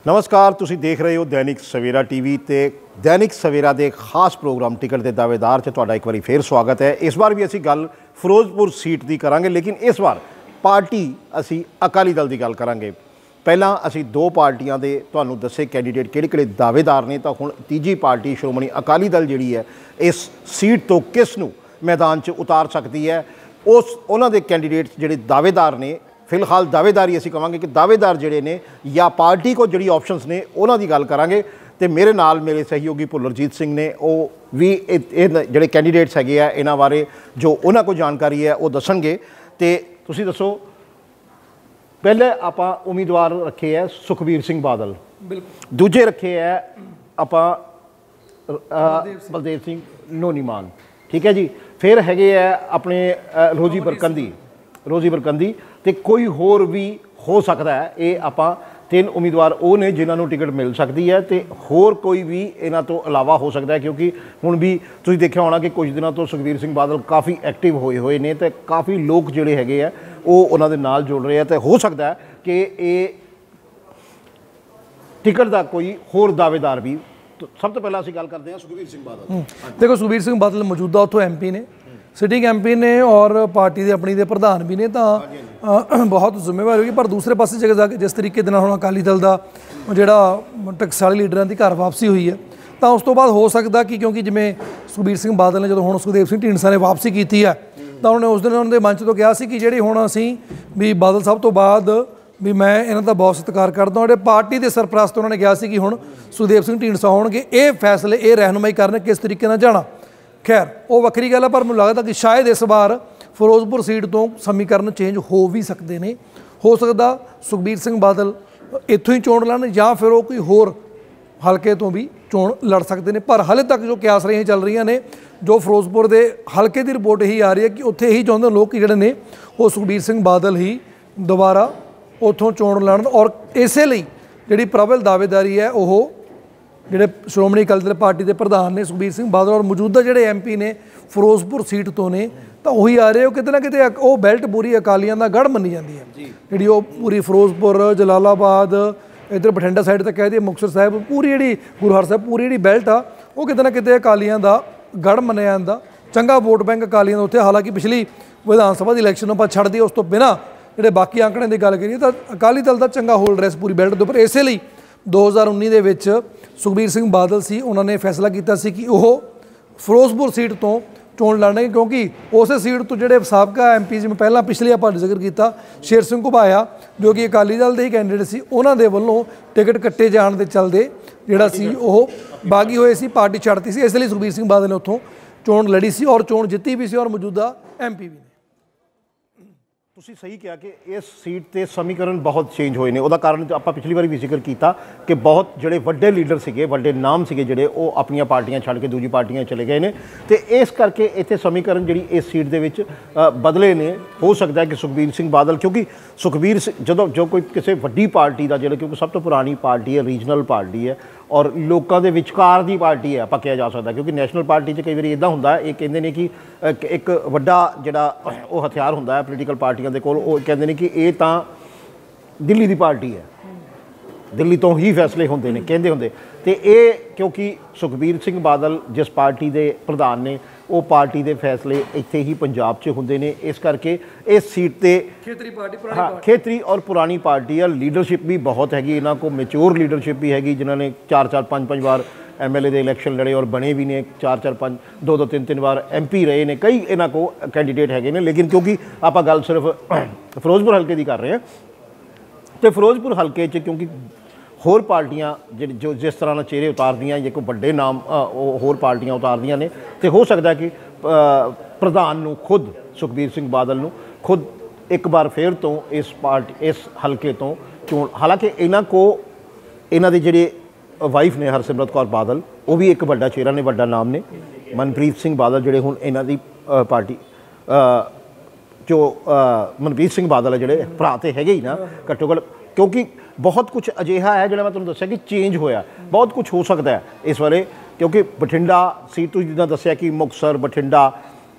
नमस्कार, तुसी देख रहे हो दैनिक सवेरा टीवी ते दैनिक सवेरा के खास प्रोग्राम टिकट के दावेदार च तुहाडा एक बार फिर स्वागत है। इस बार भी असी गल फिरोजपुर सीट की करांगे, लेकिन इस बार पार्टी असी अकाली दल की गल करांगे। पहला असी दो पार्टियां दे तुहानूं दसे कैंडीडेट किहड़े दावेदार ने, तो हुण तीजी पार्टी श्रोमणी अकाली दल जिहड़ी है इस सीट तो किस नूं मैदान च उतार सकती है, उस उन्हां दे कैंडीडेट जिहड़े दावेदार ने। फिलहाल दावेदारी असी कहांगे कि दावेदार जिहड़े ने या पार्टी को जिहड़ी ऑप्शनस ने उन्हां दी गल करांगे। तो मेरे नाल मेरे सहयोगी भुल्लरजीत सिंह ने वो भी जिहड़े कैंडीडेट्स हैगे आ इन्हां बारे जो उन्हां कोल जानकारी है वो दसणगे। तो तुसीं दसो, पहले आपां उम्मीदवार रखे है सुखबीर सिंह बादल, दूजे रखे है आपां बलदेव सिंह नोनीमान, ठीक है जी। फिर हैगे है अपने रोजी बरकंदी तो कोई होर भी हो सकता है। ये आपां तीन उम्मीदवार वो ने जिन्होंने टिकट मिल सकती है, तो होर कोई भी इन्हां तो इलावा हो सकता है, क्योंकि हुण भी तुसीं देखिया होना कि कुछ दिनों तो सुखबीर सिंह बादल काफ़ी एक्टिव होए हुए ने, तो काफ़ी लोग जिहड़े हैगे आ वो उन्हां दे नाल जुड़ रहे हैं। तो हो सकता है कि ये टिकट का कोई होर दावेदार भी। तो सब तो पहला असीं गल करते हैं सुखबीर सिंह बादल। देखो, सुखबीर सिंह बादल मौजूदा उत्थों MP ने, सिटिंग MP ने और पार्टी के अपनी दे प्रधान भी ने, तो बहुत जिम्मेवारी होगी। पर दूसरे पासे जगह जाके जिस तरीके दे नाल हुण अकाली दल का जिहड़ा टकसाली लीडरां दी घर वापसी हुई है, तो उस तो बाद हो सकता कि क्योंकि जिवें सुखबीर सिंह बादल ने जो हुण सुखदेव सिंह ढींडसा ने वापसी की है, तो उन्होंने उस दिन उन्होंने मंच तो कहा कि जिहड़ी हुण असीं भी बादल साहब तो बाद भी मैं इन्हां दा बहुत सत्कार करदा। जिहड़े पार्टी के सरप्रस्त उन्होंने कहा कि हुण सुखदेव सिंह ढींडसा होणगे, ये फैसले ये रहनुमाई करन किस तरीके नाल जाना। खैर वो वक्री गल है, पर मैनूं लगदा कि शायद इस बार फिरोजपुर सीट तो समीकरण चेंज हो भी सकते हैं। हो सकता सुखबीर सिंह बादल इत्थों ही चोण लड़न, या फिर वो कोई होर हल्के तो भी चोण लड़ सकते हैं। पर हाले तक जो क्यास रही चल रही ने, जो फिरोजपुर के हल्के की रिपोर्ट यही आ रही है कि उत्थे ही चाहते लोग कि जिहड़े ने वो सुखबीर सिंह बादल ही दोबारा उत्थों चोण लड़न। और इसे लई जिहड़ी प्रबल दावेदारी है वो जिहड़े श्रोमणी अकाली दल पार्टी के प्रधान ने सुखबीर सिंह बादल और मौजूदा जिहड़े MP ने फिरोजपुर सीट तो ने, तो वही आ रहे हो किते ना किते वो बेल्ट पूरी अकालियां दा गढ़ मनी जाती है, जिहड़ी वो पूरी फिरोजपुर जलालाबाद इधर बठिंडा साइड तक कह दी मुक्तसर साहब पूरी जिहड़ी गुरहर साहब पूरी जिहड़ी बेल्ट आ वो किते ना किते अकालियां दा गढ़ मनिया जांदा। चंगा वोट बैंक अकालियां दा उत्थे। हालांकि पिछली विधान सभा की इलैक्शन ਆਪਾਂ ਛੱਡ ਦਈਏ, उस तो बिना ਜਿਹੜੇ बाकी आंकड़े की गल करिए तो अकाली दल का चंगा होल्ड है इस पूरी बेल्ट के उपर। इसे ਲਈ 2019 ਦੇ ਵਿੱਚ सुखबीर सिंह बादल सी उन्होंने फैसला किया कि वह फिरोजपुर सीट तो चोण लड़ने, क्योंकि उस सीट तो जोड़े साबका MP जिवें पहला पिछले आप जिक्र किया शेर सिंह घुबाया जो कि अकाली दल के ही कैंडीडेट से, उन्होंने वालों टिकट कट्टे जाने के चलते जोड़ा सी बागी होए सी, पार्टी छड्डती सी। इसलिए सुखबीर सिंह बादल ने उत्थों चोण लड़ी सी और चोण जित्ती भी सी और मौजूदा MP भी ने। तुसीं सही कहा कि इस सीट के समीकरण बहुत चेंज होए ने। उहदा कारण आप पिछली बार भी जिक्र किया कि बहुत जोड़े वड्डे लीडर से वड्डे नाम से जोड़े वो अपन पार्टियां छड्ड के दूजी पार्टियां चले गए हैं, तो इस करके इत्थे समीकरण जी इस सीट के विच बदले ने। हो सकता है कि सुखबीर सिंह बादल, क्योंकि सुखबीर जो कोई किसी वड्डी पार्टी का जो, क्योंकि सब तो पुरानी पार्टी है, रीजनल पार्टी है और लोगों के विचकार की पार्टी है पक्या जा सकता, क्योंकि नैशनल पार्टी कई बार इदा होंदा है, ये कहते हैं कि एक वड्डा जिहड़ा वो हथियार होंदा है पोलीटिकल पार्टियां दे कोल, वो कहते हैं कि ये तो दिल्ली की पार्टी है, दिल्ली तो ही फैसले होंदे ने कहंदे होंदे। तो ये क्योंकि सुखबीर सिंह बादल जिस पार्टी के प्रधान ने वो पार्टी के फैसले इत्थे ही पंजाब च होंदे ने, इस करके इस सीट ते खेतरी पार्टी खेतरी और पुरानी पार्टी है। लीडरशिप भी बहुत हैगी, इन्हां को मैच्योर लीडरशिप भी हैगी, जिन्होंने 4-4 5-5 बार MLA के इलैक्शन लड़े और बने भी ने, 4-4 5 2-2 3-3 बार MP रहे ने, कई इन्हां को कैंडीडेट हैगे ने। लेकिन क्योंकि आप गल सिर्फ फिरोजपुर हल्के की कर रहे हैं, तो फिरोजपुर हल्के च क्योंकि होर पार्टियां जो जिस तरह चेहरे उतारदियाँ या कोई बड़े नाम होर पार्टियां उतारदियाँ ने, तो हो सकता है कि प्रधान नूं खुद सुखबीर सिंह बादल नूं खुद एक बार फिर तो इस हल्के तो चोण। हालांकि इन्हां को इन्हां दे जिहड़े वाइफ ने हरसिमरत कौर बादल, वो भी एक वड्डा चेहरा ने, वड्डा नाम ने। मनप्रीत सिंह बादल जिहड़े हुण इन्हां दी पार्टी जो मनप्रीत सिंह बादल है जिहड़े भरा तो हैगे ही ना घट्टो घट्ट, क्योंकि बहुत कुछ अजिहा है जो मैं तुहानूं दस्सिया कि चेंज होया, बहुत कुछ हो सकता है इस बारे। क्योंकि बठिंडा सीट तुसीं जिद्दां दस्सिया कि मुक्तसर बठिंडा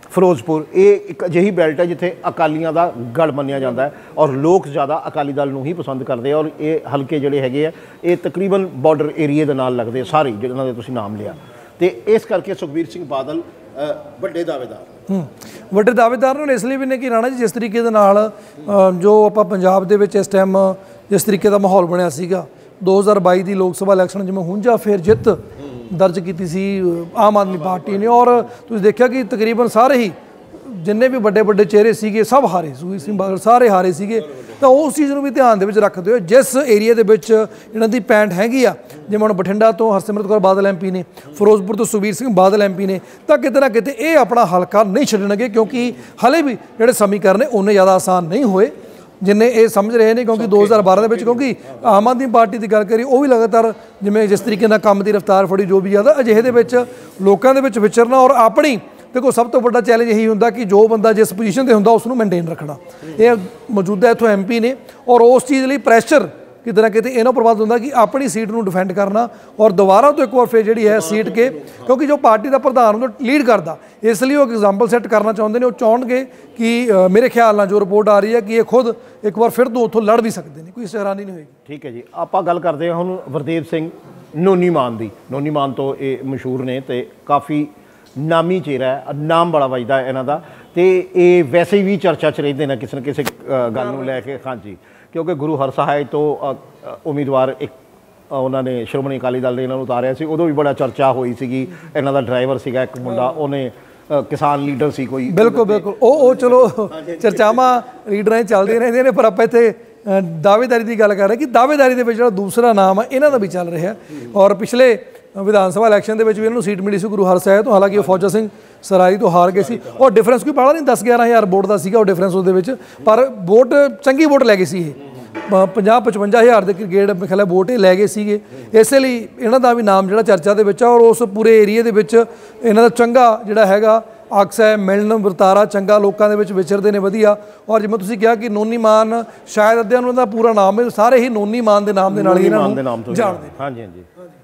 ਫਿਰੋਜ਼ਪੁਰ ਇਹ ਇੱਕ ਅਜਿਹੀ ਬੈਲਟ ਹੈ ਜਿੱਥੇ ਅਕਾਲੀਆਂ ਦਾ ਗੜ ਮੰਨਿਆ ਜਾਂਦਾ ਹੈ ਔਰ ਲੋਕ ਜ਼ਿਆਦਾ ਅਕਾਲੀ ਦਲ ਨੂੰ ਹੀ ਪਸੰਦ ਕਰਦੇ ਆ ਔਰ ਇਹ ਹਲਕੇ ਜਿਹੜੇ ਹੈਗੇ ਆ ਇਹ ਤਕਰੀਬਨ ਬਾਰਡਰ ਏਰੀਏ ਦੇ ਨਾਲ ਲੱਗਦੇ ਸਾਰੇ ਜਿਹਨਾਂ ਦੇ ਤੁਸੀਂ ਨਾਮ ਲਿਆ ਤੇ ਇਸ ਕਰਕੇ ਸੁਖਬੀਰ ਸਿੰਘ ਬਾਦਲ ਵੱਡੇ ਦਾਅਵੇਦਾਰ ਵੱਡੇ ਦਾਅਵੇਦਾਰ ਨੇ ਇਸ ਲਈ ਵੀ ਨੇ ਕਿ ਰਾਣਾ ਜੀ ਜਿਸ ਤਰੀਕੇ ਦੇ ਨਾਲ ਜੋ ਆਪਾਂ ਪੰਜਾਬ ਦੇ ਵਿੱਚ ਇਸ ਟਾਈਮ ਜਿਸ ਤਰੀਕੇ ਦਾ ਮਾਹੌਲ ਬਣਿਆ ਸੀਗਾ 2022 ਦੀ ਲੋਕ ਸਭਾ ਇਲੈਕਸ਼ਨ ਜਿਵੇਂ ਹੁੰਜਾ ਫਿਰ ਜਿੱਤ ਦਰਜ ਕੀਤੀ ਸੀ ਆਮ ਆਦਮੀ ਪਾਰਟੀ ਨੇ ਔਰ ਤੁਸੀਂ ਦੇਖਿਆ ਕਿ ਤਕਰੀਬਨ ਸਾਰੇ ਹੀ ਜਿੰਨੇ ਵੀ ਵੱਡੇ ਵੱਡੇ ਚਿਹਰੇ ਸੀਗੇ ਸਭ ਹਾਰੇ ਸੁਖਬੀਰ ਸਿੰਘ ਬਾਦਲ ਸਾਰੇ ਹਾਰੇ ਸੀਗੇ ਤਾਂ ਉਸ ਚੀਜ਼ ਨੂੰ ਵੀ ਧਿਆਨ ਦੇ ਵਿੱਚ ਰੱਖਦੇ ਹੋਏ ਜਿਸ ਏਰੀਆ ਦੇ ਵਿੱਚ ਇਹਨਾਂ ਦੀ ਪੈਂਟ ਹੈਗੀ ਆ ਜਿਵੇਂ ਹੁਣ ਬਠਿੰਡਾ ਤੋਂ ਹਰਸਿਮਰਤ ਕੌਰ ਬਾਦਲ ਐਮਪੀ ਨੇ ਫਿਰੋਜ਼ਪੁਰ ਤੋਂ ਸੁਖਬੀਰ ਸਿੰਘ ਬਾਦਲ ਐਮਪੀ ਨੇ ਤਾਂ ਕਿਤੇ ਨਾ ਕਿਤੇ ਇਹ ਆਪਣਾ ਹਲਕਾ ਨਹੀਂ ਛੱਡਣਗੇ ਕਿਉਂਕਿ ਹਲੇ ਵੀ ਜਿਹੜੇ ਸਮੀਕਰਨ ਨੇ ਉਨੇ ਜ਼ਿਆਦਾ ਆਸਾਨ ਨਹੀਂ ਹੋਏ ਜਿੰਨੇ ਇਹ ਸਮਝ ਰਹੇ ਨੇ ਕਿਉਂਕਿ 2012 ਦੇ ਵਿੱਚ ਕਿਉਂਕਿ ਆਮ ਆਦਮੀ ਪਾਰਟੀ ਦੀ ਗੱਲ ਕਰੀ ਉਹ ਵੀ ਲਗਾਤਾਰ ਜਿਵੇਂ ਜਿਸ ਤਰੀਕੇ ਨਾਲ ਕੰਮ ਦੀ ਰਫ਼ਤਾਰ ਫੜੀ ਜੋ ਵੀ ਜ਼ਿਆਦਾ ਅਜਿਹੇ ਦੇ ਵਿੱਚ ਲੋਕਾਂ ਦੇ ਵਿੱਚ ਵਿਚਰਨਾ ਔਰ ਆਪਣੀ ਦੇਖੋ ਸਭ ਤੋਂ ਵੱਡਾ ਚੈਲੰਜ ਇਹੀ ਹੁੰਦਾ ਕਿ ਜੋ ਬੰਦਾ ਜਿਸ ਪੋਜੀਸ਼ਨ ਤੇ ਹੁੰਦਾ ਉਸ ਨੂੰ ਮੇਨਟੇਨ ਰੱਖਣਾ ਇਹ ਮੌਜੂਦਾ ਇੱਥੋਂ ਐਮਪੀ ਨੇ ਔਰ ਉਸ ਚੀਜ਼ ਲਈ ਪ੍ਰੈਸ਼ਰ ਕਿਤੇ ਨਾ ਕਿਤੇ ਇਹਨਾਂ ਪ੍ਰਬੰਧ ਹੁੰਦਾ ਕਿ ਆਪਣੀ ਸੀਟ ਨੂੰ ਡਿਫੈਂਡ ਕਰਨਾ ਔਰ ਦੁਬਾਰਾ ਤੋਂ ਇੱਕ ਵਾਰ ਫਿਰ ਜਿਹੜੀ ਹੈ ਸੀਟ ਕੇ ਕਿਉਂਕਿ ਜੋ ਪਾਰਟੀ ਦਾ ਪ੍ਰਧਾਨ ਹੁੰਦਾ ਲੀਡ ਕਰਦਾ ਇਸ ਲਈ ਉਹ ਐਗਜ਼ਾਮਪਲ ਸੈੱਟ ਕਰਨਾ ਚਾਹੁੰਦੇ ਨੇ ਉਹ ਚਾਹੁੰਗੇ ਕਿ ਮੇਰੇ ਖਿਆਲ ਨਾਲ ਜੋ ਰਿਪੋਰਟ ਆ ਰਹੀ ਹੈ ਕਿ ਇਹ ਖੁਦ ਇੱਕ ਵਾਰ ਫਿਰ ਤੋਂ ਉੱਥੋਂ ਲੜ ਵੀ ਸਕਦੇ ਨੇ ਕੋਈ ਹੈਰਾਨੀ ਨਹੀਂ ਹੋਏਗੀ ਠੀਕ ਹੈ ਜੀ ਆਪਾਂ ਗੱਲ ਕਰਦੇ ਹਾਂ ਹੁਣ ਵਰਦੇਵ ਸਿੰਘ ਨੋਨੀ ਮਾਨ ਦੀ ਨੋਨੀ ਮਾਨ ਤੋਂ ਇਹ ਮਸ਼ਹੂਰ ਨੇ ਤੇ ਕਾਫੀ ਨਾਮੀ ਚਿਹਰਾ ਹੈ ਨਾਮ ਬੜਾ ਵੱਜਦਾ ਇਹਨਾਂ ਦਾ ਤੇ ਇਹ ਵੈਸੇ ਵੀ ਚਰਚਾ 'ਚ ਰਹਿੰਦੇ ਨੇ ਕਿਸੇ ਨਾ ਕਿਸੇ ਗੱਲ ਨੂੰ ਲੈ ਕੇ ਹਾਂਜੀ ਕਿਉਂਕਿ ਗੁਰੂ ਹਰਸਹਾਏ ਤੋਂ ਉਮੀਦਵਾਰ ਇੱਕ ਉਹਨਾਂ ਨੇ ਸ਼੍ਰੋਮਣੀ ਅਕਾਲੀ ਦਲ ਨੇ ਇਹਨਾਂ ਨੂੰ ਉਤਾਰਿਆ ਸੀ ਉਦੋਂ ਵੀ ਬੜਾ ਚਰਚਾ ਹੋਈ ਸੀਗੀ ਇਹਨਾਂ ਦਾ ਡਰਾਈਵਰ ਸੀਗਾ ਇੱਕ ਮੁੰਡਾ ਉਹਨੇ ਕਿਸਾਨ ਲੀਡਰ ਸੀ ਕੋਈ ਬਿਲਕੁਲ ਉਹ ਚਲੋ ਚਰਚਾਵਾਂ ਲੀਡਰਾਂ 'ਚ ਚੱਲਦੀਆਂ ਰਹਿੰਦੀਆਂ ਨੇ ਪਰ ਆਪਾਂ ਇੱਥੇ ਦਾਅਵੇਦਾਰੀ ਦੀ ਗੱਲ ਕਰ ਰਹੇ ਕਿ ਦਾਅਵੇਦਾਰੀ ਦੇ ਵਿੱਚ ਜਿਹੜਾ ਦੂਸਰਾ ਨਾਮ ਹੈ ਇਹਨਾਂ ਦਾ ਵੀ ਚੱਲ ਰਿਹਾ ਔਰ ਪਿਛਲੇ ਵਿਧਾਨ ਸਭਾ ਇਲੈਕਸ਼ਨ ਦੇ ਵਿੱਚ ਵੀ ਇਹਨਾਂ ਨੂੰ ਸੀਟ ਮਿਲੀ ਸੀ ਗੁਰੂ ਹਰਸਹਾਏ ਤੋਂ ਹਾਲਾਂਕਿ ਉਹ ਫੌਜਾ ਸਿੰਘ ਸਰਾਰੀ ਤੋਂ ਹਾਰ ਗਏ ਸੀ ਔਰ ਡਿਫਰੈਂਸ ਕੋਈ ਬੜਾ ਨਹੀਂ 10-11 ਹਜ਼ਾਰ ਵੋਟ ਦਾ ਸੀਗਾ ਉਹ ਡਿਫਰੈਂਸ ਉਹਦੇ ਵਿੱਚ ਪਰ ਵੋਟ ਚੰਗੀ ਵੋਟ ਲੈ ਗਏ ਸੀ ਇਹ 50-55 ਹਜ਼ਾਰ ਦੇ ਕ੍ਰਿਕੇਟ ਮੇਰੇ ਖਿਆਲ ਵੋਟ ਇਹ ਲੈ ਗਏ ਸੀਗੇ ਇਸੇ ਲਈ ਇਹਨਾਂ ਦਾ ਵੀ ਨਾਮ ਜਿਹੜਾ ਚਰਚਾ ਦੇ ਵਿੱਚ ਆ ਔਰ ਉਸ ਪੂਰੇ ਏਰੀਏ ਦੇ ਵਿੱਚ ਇਹਨਾਂ ਦਾ ਚੰਗਾ ਜਿਹੜਾ ਹੈਗਾ ਅਕਸ ਹੈ ਮਿਲਣ ਵਰਤਾਰਾ ਚੰਗਾ ਲੋਕਾਂ ਦੇ ਵਿੱਚ ਵਿਚਰਦੇ ਨੇ ਵਧੀਆ ਔਰ ਜਿਵੇਂ ਤੁਸੀਂ ਕਿਹਾ ਕਿ ਨੋਨੀ ਮਾਨ ਸ਼ਾਇਦ ਅੱਧਿਆਂ ਨੂੰ ਉਹਦਾ ਪੂਰਾ ਨਾਮ ਹੈ ਸਾਰੇ ਹੀ ਨੋਨੀ ਮਾਨ ਦੇ ਨਾਮ ਦੇ ਨਾਲ ਹੀ ਇਹਨਾਂ ਨੂੰ ਜਾਣਦੇ ਹਾਂਜੀ ਹਾਂਜੀ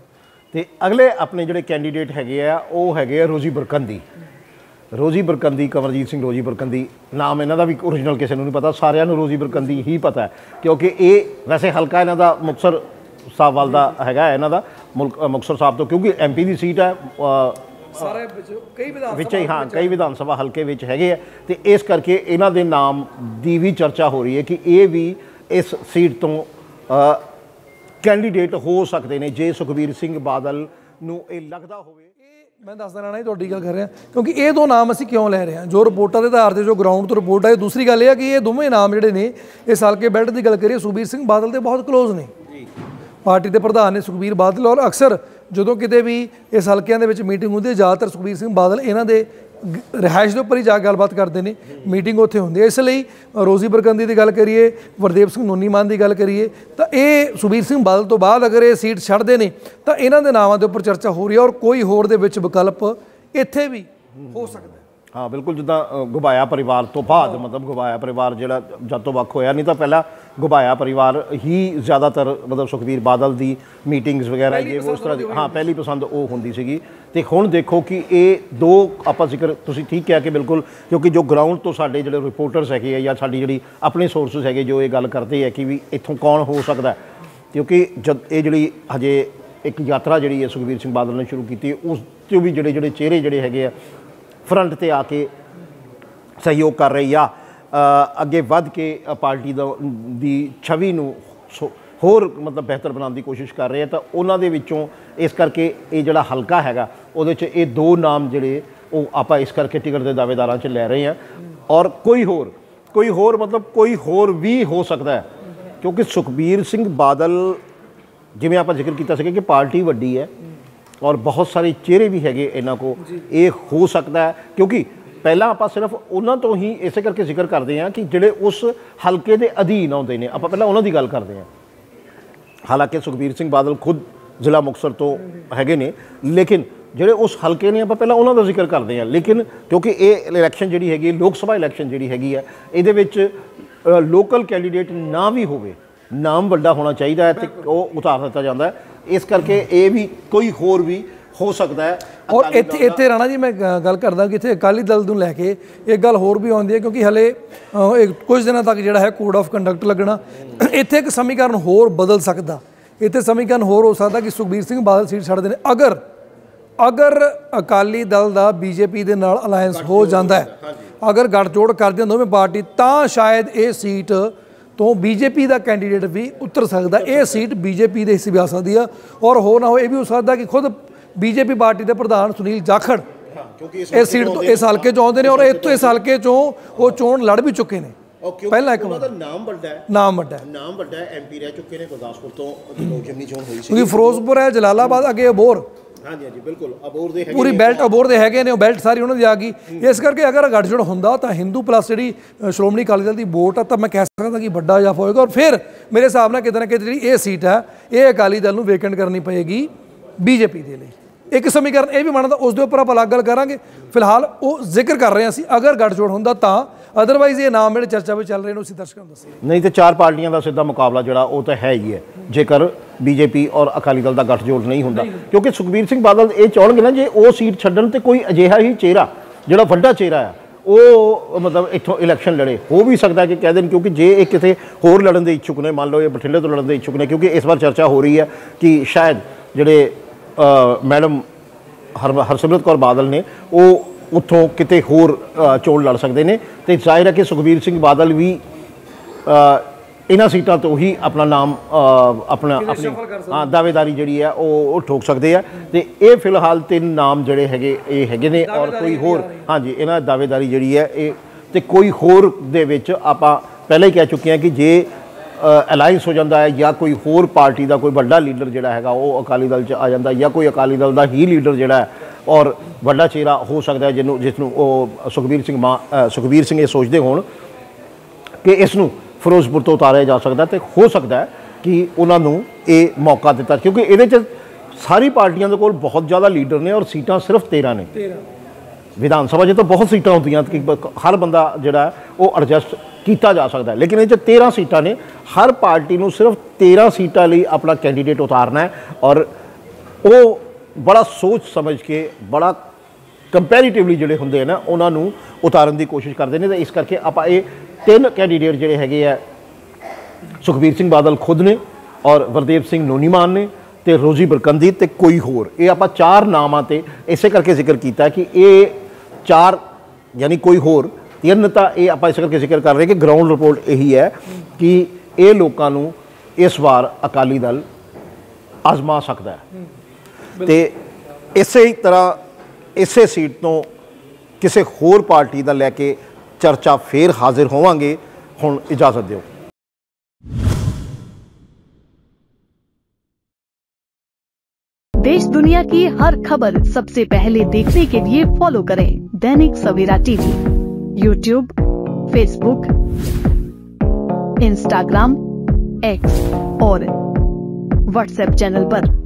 ਤੇ ਅਗਲੇ ਆਪਣੇ ਜਿਹੜੇ ਕੈਂਡੀਡੇਟ ਹੈਗੇ ਆ ਉਹ ਹੈਗੇ ਆ ਰੋਜ਼ੀ ਬਰਕੰਦੀ ਰੋਜ਼ੀ ਬਰਕੰਦੀ ਕੰਵਰਜੀਤ ਸਿੰਘ ਰੋਜ਼ੀ ਬਰਕੰਦੀ ਨਾਮ ਇਹਨਾਂ ਦਾ ਵੀ ਓਰੀਜਨਲ ਕਿਸੇ ਨੂੰ ਨਹੀਂ ਪਤਾ ਸਾਰਿਆਂ ਨੂੰ ਰੋਜ਼ੀ ਬਰਕੰਦੀ ਹੀ ਪਤਾ ਹੈ ਕਿਉਂਕਿ ਇਹ ਵੈਸੇ ਹਲਕਾ ਇਹਨਾਂ ਦਾ ਮੁਕਤਸਰ ਸਾਹਿਬ ਵੱਲ ਦਾ ਹੈਗਾ ਇਹਨਾਂ ਦਾ ਮੁਕਤਸਰ ਸਾਹਿਬ ਤੋਂ ਕਿਉਂਕਿ ਐਮਪੀ ਦੀ ਸੀਟ ਹੈ ਸਾਰੇ ਵਿੱਚ ਹੀ ਹਾਂ ਕਈ ਵਿਧਾਨ ਸਭਾ ਹਲਕੇ ਵਿੱਚ ਹੈਗੇ ਆ ਤੇ ਇਸ ਕਰਕੇ ਇਹਨਾਂ ਦੇ ਨਾਮ ਦੀ ਵੀ ਚਰਚਾ ਹੋ ਰਹੀ ਹੈ ਕਿ ਇਹ ਵੀ ਇਸ ਸੀਟ ਤੋਂ ਕੈਂਡੀਡੇਟ ਹੋ ਸਕਦੇ ਨੇ ਜੇ ਸੁਖਬੀਰ ਸਿੰਘ ਬਾਦਲ ਨੂੰ ਇਹ ਲੱਗਦਾ ਹੋਵੇ ਮੈਂ ਦੱਸਦਾ ਰਹਿਣਾ ਤੁਹਾਡੀ ਗੱਲ ਕਰ ਰਿਹਾ ਕਿਉਂਕਿ ਇਹ ਦੋ ਨਾਮ ਅਸੀਂ ਕਿਉਂ ਲੈ ਰਹੇ ਹਾਂ ਜੋ ਰਿਪੋਰਟਾਂ ਦੇ ਆਧਾਰ 'ਤੇ ਜੋ ਗਰਾਊਂਡ ਤੋਂ ਰਿਪੋਰਟ ਆਈ ਦੂਸਰੀ ਗੱਲ ਇਹ ਹੈ ਕਿ ਇਹ ਦੋਵੇਂ ਨਾਮ ਜਿਹੜੇ ਨੇ ਇਸ ਹਲਕੇ ਬੈਲਟ ਦੀ ਗੱਲ ਕਰੀਏ ਸੁਖਬੀਰ ਸਿੰਘ ਬਾਦਲ ਦੇ ਬਹੁਤ ਕਲੋਜ਼ ਨੇ ਪਾਰਟੀ ਦੇ ਪ੍ਰਧਾਨ ਨੇ ਸੁਖਬੀਰ ਬਾਦਲ ਔਰ ਅਕਸਰ ਜਦੋਂ ਕਿਤੇ ਵੀ ਇਸ ਹਲਕਿਆਂ ਦੇ ਵਿੱਚ ਮੀਟਿੰਗ ਹੁੰਦੀ ਹੈ ਜ਼ਿਆਦਾਤਰ ਸੁਖਬੀਰ ਸਿੰਘ ਬਾਦਲ ਇਹਨਾਂ ਦੇ ਰਿਹਾਇਸ਼ ਦੇ ਉੱਪਰ ਹੀ ਜਾ ਕੇ ਗੱਲਬਾਤ ਕਰਦੇ ਨੇ ਮੀਟਿੰਗ ਉੱਥੇ ਹੁੰਦੀ ਹੈ ਇਸ ਲਈ ਰੋਜ਼ੀ ਬਰਕੰਦੀ ਦੀ ਗੱਲ ਕਰੀਏ ਵਰਦੇਵ ਸਿੰਘ ਨੋਨੀ ਮਾਨ ਦੀ ਗੱਲ ਕਰੀਏ ਤਾਂ ਇਹ ਸੁਖਬੀਰ ਸਿੰਘ ਬਾਦਲ ਤੋਂ ਬਾਅਦ ਅਗਰ ਇਹ ਸੀਟ ਛੱਡਦੇ ਨੇ ਤਾਂ ਇਹਨਾਂ ਦੇ ਨਾਵਾਂ ਦੇ ਉੱਪਰ ਚਰਚਾ ਹੋ ਰਹੀ ਹੈ ਔਰ ਕੋਈ ਹੋਰ ਦੇ ਵਿੱਚ ਵਿਕਲਪ ਇੱਥੇ ਵੀ ਹੋ ਸਕਦਾ ਹਾਂ ਬਿਲਕੁਲ ਜਿੱਦਾਂ ਗੁਬਾਇਆ ਪਰਿਵਾਰ ਤੋਂ ਬਾਅਦ ਮਤਲਬ ਗੁਬਾਇਆ ਪਰਿਵਾਰ ਜਿਹੜਾ ਜਦ ਤੋਂ ਵੱਖ ਹੋਇਆ ਨਹੀਂ ਤਾਂ ਪਹਿਲਾਂ ਗੁਬਾਇਆ ਪਰਿਵਾਰ ਹੀ ਜ਼ਿਆਦਾਤਰ ਮਤਲਬ ਸੁਖਬੀਰ ਬਾਦਲ ਦੀ ਮੀਟਿੰਗਸ ਵਗੈਰਾ ਇਹ ਉਸ ਤਰ੍ਹਾਂ ਦੀ ਹਾਂ ਪਹਿਲੀ ਪਸੰਦ ਉਹ ਹੁੰਦੀ ਸੀਗੀ ਤੇ ਹੁਣ ਦੇਖੋ ਕਿ ਇਹ ਦੋ ਆਪਾਂ ਜ਼ਿਕਰ ਤੁਸੀਂ ਠੀਕ ਕਿਹਾ ਕਿ ਬਿਲਕੁਲ ਕਿਉਂਕਿ ਜੋ ਗਰਾਊਂਡ ਤੋਂ ਸਾਡੇ ਜਿਹੜੇ ਰਿਪੋਰਟਰਸ ਹੈਗੇ ਆ ਜਾਂ ਸਾਡੀ ਜਿਹੜੀ ਆਪਣੇ ਸੋਰਸਿਸ ਹੈਗੇ ਜੋ ਇਹ ਗੱਲ ਕਰਦੇ ਆ ਕਿ ਵੀ ਇੱਥੋਂ ਕੌਣ ਹੋ ਸਕਦਾ ਕਿਉਂਕਿ ਜਦ ਇਹ ਜਿਹੜੀ ਹਜੇ ਇੱਕ ਯਾਤਰਾ ਜਿਹੜੀ ਹੈ ਸੁਖਬੀਰ ਸਿੰਘ ਬਾਦਲ ਨੇ ਸ਼ੁਰੂ ਕੀਤੀ ਉਸ 'ਚੋਂ ਵੀ ਜਿਹੜੇ ਚਿਹਰੇ ਜਿਹੜੇ ਹੈਗੇ ਆ ਫਰੰਟ ਤੇ ਆ ਕੇ ਸਹਿਯੋਗ ਕਰ ਰਹੇ ਆ ਅੱਗੇ ਵੱਧ ਕੇ ਪਾਰਟੀ ਦੀ ਛਵੀ ਨੂੰ ਹੋਰ ਮਤਲਬ ਬਿਹਤਰ ਬਣਾਉਣ ਦੀ ਕੋਸ਼ਿਸ਼ ਕਰ ਰਹੇ ਆ ਤਾਂ ਉਹਨਾਂ ਦੇ ਵਿੱਚੋਂ ਇਸ ਕਰਕੇ ਇਹ ਜਿਹੜਾ ਹਲਕਾ ਹੈਗਾ ਉਹਦੇ 'ਚ ਇਹ ਦੋ ਨਾਮ ਜਿਹੜੇ ਉਹ ਆਪਾਂ ਇਸ ਕਰਕੇ ਟਿਕਟ ਦੇ ਦਾਅਵੇਦਾਰਾਂ 'ਚ ਲੈ ਰਹੇ ਹਾਂ ਔਰ ਕੋਈ ਹੋਰ ਮਤਲਬ ਕੋਈ ਹੋਰ ਵੀ ਹੋ ਸਕਦਾ ਹੈ ਕਿਉਂਕਿ ਸੁਖਬੀਰ ਸਿੰਘ ਬਾਦਲ ਜਿਵੇਂ ਆਪਾਂ ਜ਼ਿਕਰ ਕੀਤਾ ਸੀ ਕਿ ਪਾਰਟੀ ਵੱਡੀ ਹੈ ਔਰ ਬਹੁਤ ਸਾਰੇ ਚਿਹਰੇ ਵੀ ਹੈਗੇ ਇਹਨਾਂ ਕੋਲ ਇਹ ਹੋ ਸਕਦਾ ਹੈ ਕਿਉਂਕਿ ਪਹਿਲਾਂ ਆਪਾਂ ਸਿਰਫ ਉਹਨਾਂ ਤੋਂ ਹੀ ਇਸੇ ਕਰਕੇ ਜ਼ਿਕਰ ਕਰਦੇ ਹਾਂ ਕਿ ਜਿਹੜੇ ਉਸ ਹਲਕੇ ਦੇ ਅਧੀਨ ਆਉਂਦੇ ਨੇ ਆਪਾਂ ਪਹਿਲਾਂ ਉਹਨਾਂ ਦੀ ਗੱਲ ਕਰਦੇ ਹਾਂ ਹਾਲਾਂਕਿ ਸੁਖਬੀਰ ਸਿੰਘ ਬਾਦਲ ਖੁਦ ਜ਼ਿਲ੍ਹਾ ਮੁਕਤਸਰ ਤੋਂ ਹੈਗੇ ਨੇ ਲੇਕਿਨ ਜਿਹੜੇ ਉਸ ਹਲਕੇ ਨੇ ਆਪਾਂ ਪਹਿਲਾਂ ਉਹਨਾਂ ਦਾ ਜ਼ਿਕਰ ਕਰਦੇ ਹਾਂ ਲੇਕਿਨ ਕਿਉਂਕਿ ਇਹ ਇਲੈਕਸ਼ਨ ਜਿਹੜੀ ਹੈਗੀ ਲੋਕ ਸਭਾ ਇਲੈਕਸ਼ਨ ਜਿਹੜੀ ਹੈਗੀ ਹੈ ਇਹਦੇ ਵਿੱਚ ਲੋਕਲ ਕੈਂਡੀਡੇਟ ਨਾ ਵੀ ਹੋਵੇ ਨਾਮ ਵੱਡਾ ਹੋਣਾ ਚਾਹੀਦਾ ਹੈ ਅਤੇ ਉਹ ਉਤਾਰ ਦਿੱਤਾ ਜਾਂਦਾ ਹੈ ਇਸ ਕਰਕੇ ਇਹ ਵੀ ਕੋਈ ਹੋਰ ਵੀ ਹੋ ਸਕਦਾ ਹੈ। ਔਰ ਇੱਥੇ ਰਾਣਾ ਜੀ ਮੈਂ ਗੱਲ ਕਰਦਾ ਕਿ ਇੱਥੇ ਅਕਾਲੀ ਦਲ ਨੂੰ ਲੈ ਕੇ ਇੱਕ ਗੱਲ ਹੋਰ ਵੀ ਆਉਂਦੀ ਹੈ, ਕਿਉਂਕਿ ਹਲੇ ਕੁਝ ਦਿਨਾਂ ਤੱਕ ਜਿਹੜਾ ਹੈ ਕੋਡ ਆਫ ਕੰਡਕਟ ਲੱਗਣਾ, ਇੱਥੇ ਇੱਕ ਸਮੀਕਰਨ ਹੋਰ ਬਦਲ ਸਕਦਾ। ਇੱਥੇ ਸਮੀਕਰਨ ਹੋਰ ਹੋ ਸਕਦਾ ਕਿ ਸੁਖਬੀਰ ਸਿੰਘ ਬਾਦਲ ਸੀਟ ਛੱਡਦੇ ਨੇ ਅਗਰ ਅਕਾਲੀ ਦਲ ਦਾ ਬੀਜੇਪੀ ਦੇ ਨਾਲ ਅਲਾਇੰਸ ਹੋ ਜਾਂਦਾ ਹੈ, ਅਗਰ ਗੱਠਜੋੜ ਕਰਦੇ ਹਨ ਦੋਵੇਂ ਪਾਰਟੀ, ਤਾਂ ਸ਼ਾਇਦ ਇਹ ਸੀਟ ਤੋਂ ਬੀਜੇਪੀ ਦਾ ਕੈਂਡੀਡੇਟ ਵੀ ਉਤਰ ਸਕਦਾ। ਇਹ ਸੀਟ ਬੀਜੇਪੀ ਦੇ ਹਿੱਸੇ ਵੀ ਆ ਸਕਦੀ ਆ। ਔਰ ਹੋ ਨਾ ਹੋ ਇਹ ਵੀ ਹੋ ਸਕਦਾ ਕਿ ਖੁਦ ਬੀਜੇਪੀ ਪਾਰਟੀ ਦੇ ਪ੍ਰਧਾਨ ਸੁਨੀਲ ਜਾਖੜ ਇਸ ਸੀਟ ਤੋਂ ਇਸ ਹਲਕੇ 'ਚੋਂ ਆਉਂਦੇ ਨੇ, ਔਰ ਇਸ ਹਲਕੇ 'ਚੋਂ ਉਹ ਚੋਣ ਲੜ ਵੀ ਚੁੱਕੇ ਨੇ। ਪਹਿਲਾਂ ਇੱਕ ਨਾਮ ਵੱਡਾ ਹੈ, ਐਮਪੀ ਰਹਿ ਚੁੱਕੇ ਨੇ ਗੁਰਦਾਸਪੁਰ ਤੋਂ ਜਦੋਂ ਜਿਮਨੀ ਚੋਣ ਹੋਈ ਸੀ, ਕਿਉਂਕਿ ਫਿਰੋਜ਼ਪੁਰ ਹੈ, ਜਲਾਲਾਬਾਦ, ਅੱਗੇ ਅਬੋਹਰ, ਹਾਂਜੀ ਬਿਲਕੁਲ ਅਬੋਹਰ ਦੇ ਪੂਰੀ ਬੈਲਟ ਅਬੋਹਰ ਦੇ ਹੈਗੇ ਨੇ, ਉਹ ਬੈਲਟ ਸਾਰੀ ਉਹਨਾਂ ਦੀ ਆ ਗਈ। ਇਸ ਕਰਕੇ ਅਗਰ ਗੱਠਜੋੜ ਹੁੰਦਾ ਤਾਂ ਹਿੰਦੂ ਪਲੱਸ ਜਿਹੜੀ ਸ਼੍ਰੋਮਣੀ ਅਕਾਲੀ ਦਲ ਦੀ ਵੋਟ ਆ, ਤਾਂ ਮੈਂ ਕਹਿ ਸਕਦਾ ਕਿ ਵੱਡਾ ਜਾਫ ਹੋਏਗਾ। ਔਰ ਫਿਰ ਮੇਰੇ ਹਿਸਾਬ ਨਾਲ ਕਿਤੇ ਨਾ ਕਿਤੇ ਜਿਹੜੀ ਇਹ ਸੀਟ ਹੈ ਇਹ ਅਕਾਲੀ ਦਲ ਨੂੰ ਵੇਕੈਂਟ ਕਰਨੀ ਪਏਗੀ ਬੀਜੇਪੀ ਦੇ ਲਈ। ਇੱਕ ਸਮੀਕਰਨ ਇਹ ਵੀ ਮੰਨਦਾ, ਉਸ ਦੇ ਉੱਪਰ ਆਪਾਂ ਅਲੱਗ ਗੱਲ ਕਰਾਂਗੇ। ਫਿਲਹਾਲ ਉਹ ਜ਼ਿਕਰ ਕਰ ਰਹੇ ਹਾਂ ਅਸੀਂ, ਅਗਰ ਗੱਠਜੋੜ ਹੁੰਦਾ ਤਾਂ। ਅਦਰਵਾਈਜ਼ ਇਹ ਨਾਮ ਜਿਹੜੇ ਚਰਚਾ ਵਿੱਚ ਚੱਲ ਰਹੇ ਨੇ ਅਸੀਂ ਦਰਸ਼ਕਾਂ ਨੂੰ ਦੱਸੀਏ। ਨਹੀਂ ਤੇ ਚਾਰ ਪਾਰਟੀਆਂ ਦਾ ਸਿੱਧਾ ਮੁਕਾਬਲਾ ਜਿਹੜਾ ਉਹ ਤਾਂ ਹੈ ਹੀ ਹੈ, ਜੇਕਰ ਬੀਜੇਪੀ ਔਰ ਅਕਾਲੀ ਦਲ ਦਾ ਗੱਠਜੋੜ ਨਹੀਂ ਹੁੰਦਾ। ਕਿਉਂਕਿ ਸੁਖਬੀਰ ਸਿੰਘ ਬਾਦਲ ਇਹ ਚਾਹਣਗੇ ਨਾ, ਜੇ ਉਹ ਸੀਟ ਛੱਡਣ ਤੇ ਕੋਈ ਅਜਿਹਾ ਹੀ ਚਿਹਰਾ ਜਿਹੜਾ ਵੱਡਾ ਚਿਹਰਾ ਆ ਉਹ ਮਤਲਬ ਇੱਥੋਂ ਇਲੈਕਸ਼ਨ ਲੜੇ। ਹੋ ਵੀ ਸਕਦਾ ਕਿ ਕਹਿ ਦੇਣ, ਕਿਉਂਕਿ ਜੇ ਇਹ ਕਿਤੇ ਹੋਰ ਲੜਨ ਦੇ ਇੱਛੁਕ ਨੇ, ਮੰਨ ਲਓ ਇਹ ਬਠਿੰਡੇ ਤੋਂ ਲੜਨ ਦੇ ਇੱਛੁਕ ਨੇ, ਕਿਉਂਕਿ ਇਸ ਵਾਰ ਚਰਚਾ ਹੋ ਰਹੀ ਹੈ ਕਿ ਸ਼ਾਇਦ ਜਿਹੜੇ ਮੈਡਮ ਹਰਸਿਮਰਤ ਕੌਰ ਬਾਦਲ ਨੇ ਉਹ ਉੱਥੋਂ ਕਿਤੇ ਹੋਰ ਚੋਣ ਲੜ ਸਕਦੇ ਨੇ। ਤੇ ਜ਼ਾਹਿਰ ਹੈ ਕਿ ਸੁਖਬੀਰ ਸਿੰਘ ਬਾਦਲ ਵੀ ਇਹਨਾਂ ਸੀਟਾਂ ਤੋਂ ਹੀ ਆਪਣਾ ਨਾਮ ਆਪਣੀ ਦਾਅਵੇਦਾਰੀ ਜਿਹੜੀ ਹੈ ਉਹ ਠੋਕ ਸਕਦੇ ਆ। ਤੇ ਇਹ ਫਿਲਹਾਲ 3 ਨਾਮ ਜਿਹੜੇ ਹੈਗੇ ਇਹ ਹੈਗੇ ਨੇ, ਔਰ ਕੋਈ ਹੋਰ ਹਾਂਜੀ ਇਹਨਾਂ ਦਾਅਵੇਦਾਰੀ ਜਿਹੜੀ ਹੈ ਇਹ, ਤੇ ਕੋਈ ਹੋਰ ਦੇ ਵਿੱਚ ਆਪਾਂ ਪਹਿਲਾਂ ਹੀ ਕਹਿ ਚੁੱਕੇ ਹਾਂ ਕਿ ਜੇ ਅਲਾਇੰਸ ਹੋ ਜਾਂਦਾ ਹੈ ਜਾਂ ਕੋਈ ਹੋਰ ਪਾਰਟੀ ਦਾ ਕੋਈ ਵੱਡਾ ਲੀਡਰ ਜਿਹੜਾ ਹੈਗਾ ਉਹ ਅਕਾਲੀ ਦਲ 'ਚ ਆ ਜਾਂਦਾ, ਜਾਂ ਕੋਈ ਅਕਾਲੀ ਦਲ ਦਾ ਹੀ ਲੀਡਰ ਜਿਹੜਾ ਹੈ ਔਰ ਵੱਡਾ ਚਿਹਰਾ ਹੋ ਸਕਦਾ ਹੈ ਜਿਸਨੂੰ ਉਹ ਸੁਖਬੀਰ ਸਿੰਘ ਇਹ ਸੋਚਦੇ ਹੋਣ ਕਿ ਇਸ ਨੂੰ ਫਿਰੋਜ਼ਪੁਰ ਤੋਂ ਉਤਾਰਿਆ ਜਾ ਸਕਦਾ, ਤੇ ਹੋ ਸਕਦਾ ਹੈ ਕਿ ਉਹਨਾਂ ਨੂੰ ਇਹ ਮੌਕਾ ਦਿੱਤਾ। ਕਿਉਂਕਿ ਇਹਦੇ 'ਚ ਸਾਰੀ ਪਾਰਟੀਆਂ ਦੇ ਕੋਲ ਬਹੁਤ ਜ਼ਿਆਦਾ ਲੀਡਰ ਨੇ ਔਰ ਸੀਟਾਂ ਸਿਰਫ 13 ਨੇ। ਵਿਧਾਨ ਸਭਾ 'ਚ ਤਾਂ ਬਹੁਤ ਸੀਟਾਂ ਹੁੰਦੀਆਂ ਕਿ ਹਰ ਬੰਦਾ ਜਿਹੜਾ ਉਹ ਐਡਜਸਟ ਕੀਤਾ ਜਾ ਸਕਦਾ ਹੈ, ਲੇਕਿਨ ਇਹ 'ਚ 13 ਸੀਟਾਂ ਨੇ। ਹਰ ਪਾਰਟੀ ਨੂੰ ਸਿਰਫ 13 ਸੀਟਾਂ ਲਈ ਆਪਣਾ ਕੈਂਡੀਡੇਟ ਉਤਾਰਨਾ ਹੈ, ਔਰ ਉਹ ਬੜਾ ਸੋਚ ਸਮਝ ਕੇ, ਬੜਾ ਕੰਪੈਰੀਟਿਵਲੀ ਜਿਹੜੇ ਹੁੰਦੇ ਆ ਨਾ ਉਹਨਾਂ ਨੂੰ ਉਤਾਰਨ ਦੀ ਕੋਸ਼ਿਸ਼ ਕਰਦੇ ਨੇ। ਤੇ ਇਸ ਕਰਕੇ ਆਪਾਂ ਇਹ 3 ਕੈਂਡੀਡੇਟ ਜਿਹੜੇ ਹੈਗੇ ਆ, ਸੁਖਬੀਰ ਸਿੰਘ ਬਾਦਲ ਖੁਦ ਨੇ, ਔਰ ਵਰਦੇਵ ਸਿੰਘ ਨੋਨੀਮਾਨ ਨੇ, ਤੇ ਰੋਜ਼ੀ ਬਰਕੰਦੀ, ਤੇ ਕੋਈ ਹੋਰ, ਇਹ ਆਪਾਂ 4 ਨਾਮਾਂ ਤੇ ਇਸੇ ਕਰਕੇ ਜ਼ਿਕਰ ਕੀਤਾ ਕਿ ਇਹ 4 ਯਾਨੀ ਕੋਈ ਹੋਰ 3 ਤਾਂ ਇਹ ਆਪਾਂ ਇਸ ਕਰਕੇ ਜ਼ਿਕਰ ਕਰ ਰਹੇ ਕਿ ਗਰਾਊਂਡ ਰਿਪੋਰਟ ਇਹੀ ਹੈ ਕਿ ਇਹ ਲੋਕਾਂ ਨੂੰ ਇਸ ਵਾਰ ਅਕਾਲੀ ਦਲ ਆਜ਼ਮਾ ਸਕਦਾ ਹੈ। ਤੇ ਇਸੇ ਤਰ੍ਹਾਂ ਇਸੇ ਸੀਟ ਤੋਂ ਕਿਸੇ ਹੋਰ ਪਾਰਟੀ ਦਾ ਲੈ ਕੇ ਚਰਚਾ ਫੇਰ ਹਾਜ਼ਰ ਹੋਵਾਂਗੇ। ਹੁਣ ਇਜਾਜ਼ਤ ਦਿਓ। देश दुनिया की हर खबर सबसे पहले देखने के लिए फॉलो करें Dainik Savera TV, YouTube, Facebook, Instagram, X और व्हाट्सएप चैनल पर।